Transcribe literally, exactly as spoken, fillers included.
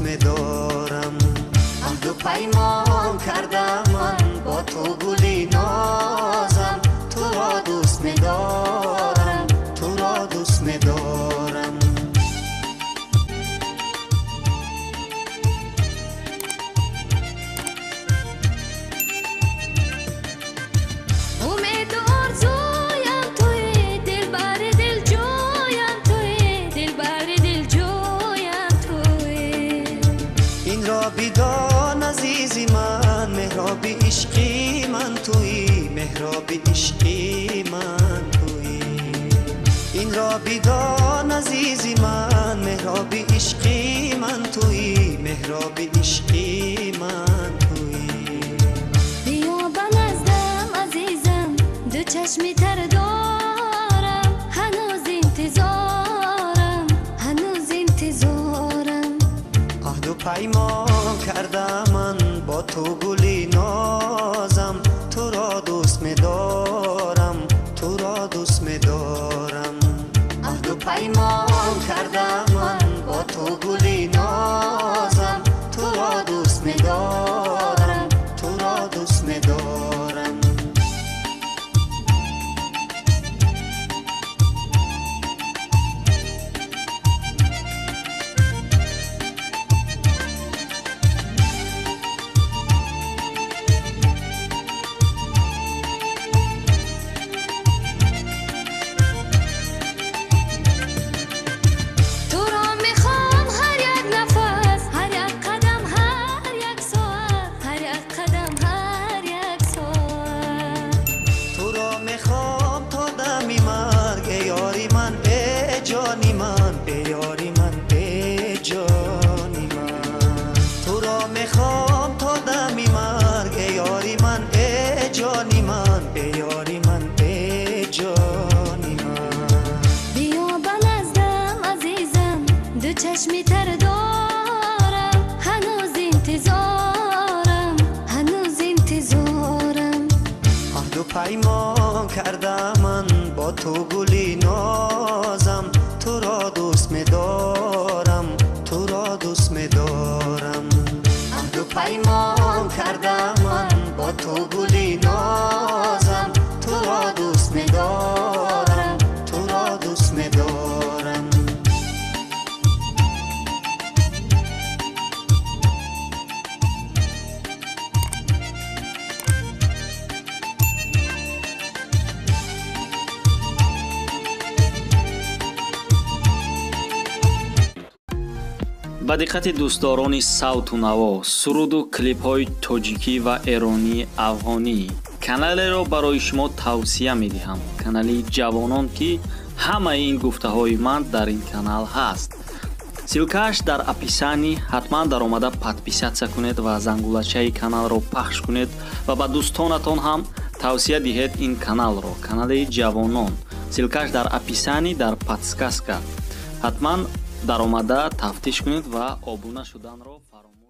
می‌دارم. عهد و پیمان کردم من با تو گلی نازم، تو را دوست می‌دارم، تو را دوست می‌دارم. بدان عزیزی من مهراب عشقی من تویی، مهراب عشقی من تویی. این را بدان عزیزی من مهراب عشقی من تویی، مهراب عشقی من تویی. بیا به نزدم عزیزم، دو چشمی تر دارم، هنوز انتظارم، هنوز انتظارم. عهد و پیمان کردم من با تو گلی نازم، تو را دوست می‌دارم، تو را دوست می‌دارم. عهد و پیمان کردم من با تو گلی نازم، تو را دوست می‌دارم، تو را دوست می‌دارم. جانی من ای یاری من ای جانی من، تو را میخوام تا دم مرگ ای یاری من ای جانی من، ای یاری من ای جانی من. بیا به نزدم عزیزم، دو چشمی تر دارم، هنوز انتظارم، هنوز انتظارم. عهد و پیمان کردم من با تو گلی نازم، تو را دوست می‌دارم، تو را دوست می‌دارم. عهد و پیمان کردم من با تو گلی نازم، تو را دوست می‌دارم، تو را دوست می‌دارم. ба диққати дӯстдорони савту наво, суруду клипҳои тоҷикӣ ва эронии афғонӣ, каналеро барои шумо тавсия медиҳам. Канали ҷавонон ки ҳамаи ин гуфтаҳои ман дар ин канал ҳаст. силкааш дар описанӣ, ҳатман даромада подписатсия кунед ва зангулачаи каналро пахш кунед ва ба дӯстонатон ҳам тавсия диҳед ин каналро. Канали ҷавонон, силкааш дар описанӣ, дар подсказка. ҳатман даромада тафтиш кунед ва обуна шуданро фаромӯш